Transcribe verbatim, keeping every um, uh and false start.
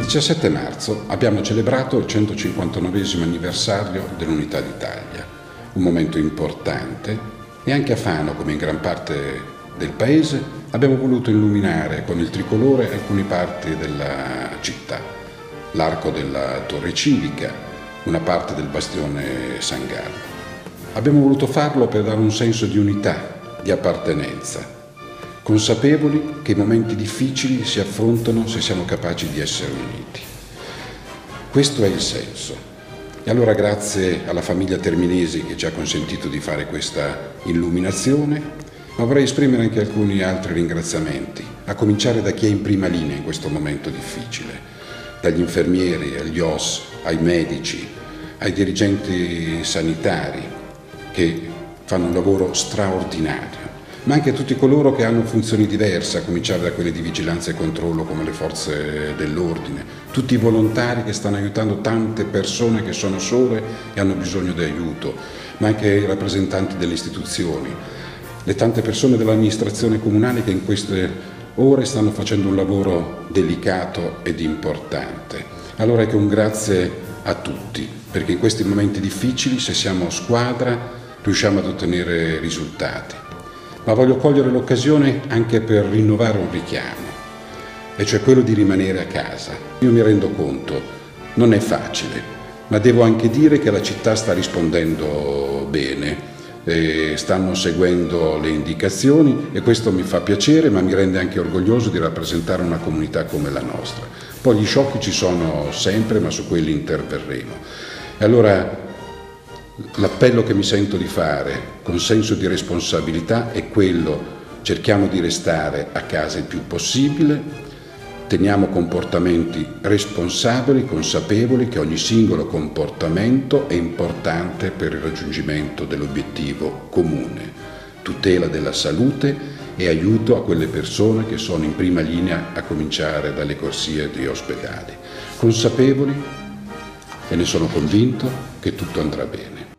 diciassette marzo abbiamo celebrato il centocinquantanovesimo anniversario dell'Unità d'Italia, un momento importante, e anche a Fano, come in gran parte del paese, abbiamo voluto illuminare con il tricolore alcune parti della città, l'arco della Torre Civica, una parte del bastione San Gallo. Abbiamo voluto farlo per dare un senso di unità, di appartenenza, consapevoli che i momenti difficili si affrontano se siamo capaci di essere uniti. Questo è il senso. E allora grazie alla famiglia Terminesi che ci ha consentito di fare questa illuminazione, ma vorrei esprimere anche alcuni altri ringraziamenti, a cominciare da chi è in prima linea in questo momento difficile, dagli infermieri, agli O S, ai medici, ai dirigenti sanitari che fanno un lavoro straordinario, ma anche a tutti coloro che hanno funzioni diverse, a cominciare da quelle di vigilanza e controllo come le forze dell'ordine, tutti i volontari che stanno aiutando tante persone che sono sole e hanno bisogno di aiuto, ma anche i rappresentanti delle istituzioni, le tante persone dell'amministrazione comunale che in queste ore stanno facendo un lavoro delicato ed importante. Allora ecco un grazie a tutti, perché in questi momenti difficili, se siamo squadra, riusciamo ad ottenere risultati. Ma voglio cogliere l'occasione anche per rinnovare un richiamo, e cioè quello di rimanere a casa. Io mi rendo conto, non è facile, ma devo anche dire che la città sta rispondendo bene, e stanno seguendo le indicazioni e questo mi fa piacere, ma mi rende anche orgoglioso di rappresentare una comunità come la nostra. Poi gli sciocchi ci sono sempre, ma su quelli interverremo. E allora l'appello che mi sento di fare con senso di responsabilità è quello: cerchiamo di restare a casa il più possibile, teniamo comportamenti responsabili, consapevoli che ogni singolo comportamento è importante per il raggiungimento dell'obiettivo comune, tutela della salute e aiuto a quelle persone che sono in prima linea, a cominciare dalle corsie degli ospedali. Consapevoli, e ne sono convinto, che tutto andrà bene.